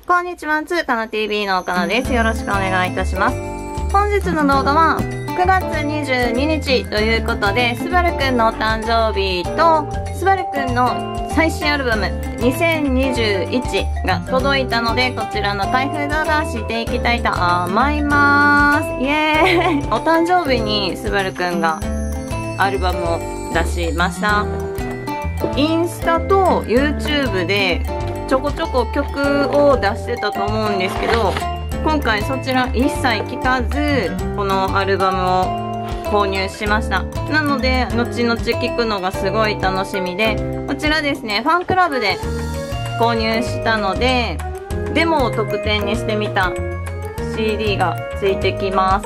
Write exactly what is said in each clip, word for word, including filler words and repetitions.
こんにちは、つーかな ティービー のかなです。よろしくお願いいたします。本日の動画はくがつにじゅうににちということで、すばるくんのお誕生日と、すばるくんの最新アルバムにせんにじゅういちが届いたので、こちらの開封動画をしていきたいと思います。イエーイお誕生日にすばるくんがアルバムを出しました。インスタと YouTube でちょこちょこ曲を出してたと思うんですけど、今回そちら一切聞かずこのアルバムを購入しました。なので後々聞くのがすごい楽しみで、こちらですね、ファンクラブで購入したのでデモを特典にしてみた シーディー がついてきます。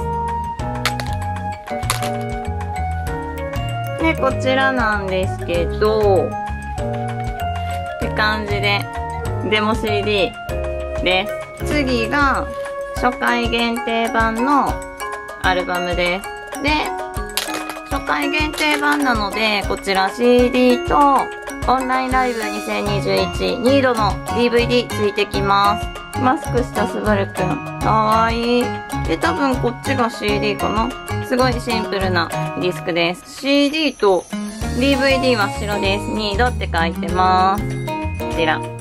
でこちらなんですけどって感じでデモ シーディー です。次が初回限定版のアルバムです。で、初回限定版なので、こちら シーディー とオンラインライブにせんにじゅういちにどの ディーブイディー ついてきます。マスクしたすばるくん。かわいい。で、多分こっちが シーディー かな。すごいシンプルなディスクです。シーディー と ディーブイディー は白です。にどって書いてます。こちら。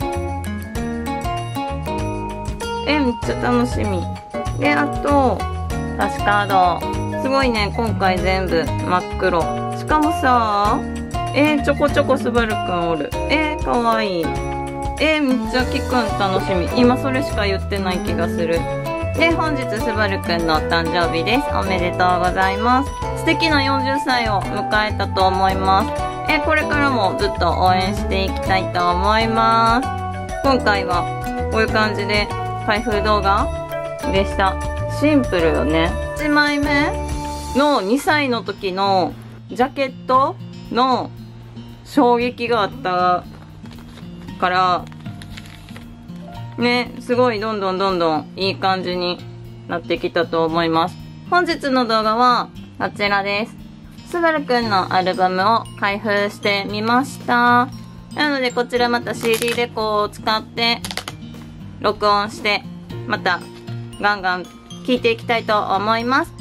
え、めっちゃ楽しみ。で、あと、歌詞カード。すごいね、今回全部真っ黒。しかもさ、えー、ちょこちょこすばるくんおる。えー、かわいい。えー、めっちゃ聞くん楽しみ。今それしか言ってない気がする。で、本日すばるくんのお誕生日です。おめでとうございます。素敵なよんじゅっさいを迎えたと思います。えー、これからもずっと応援していきたいと思います。今回はこういう感じで開封動画でした。シンプルよね。いちまいめのにさいの時のジャケットの衝撃があったからね、すごいどんどんどんどんいい感じになってきたと思います。本日の動画はこちらです。すばるくんのアルバムを開封してみました。なのでこちらまた シーディー レコを使って録音してまたガンガン聴いていきたいと思います。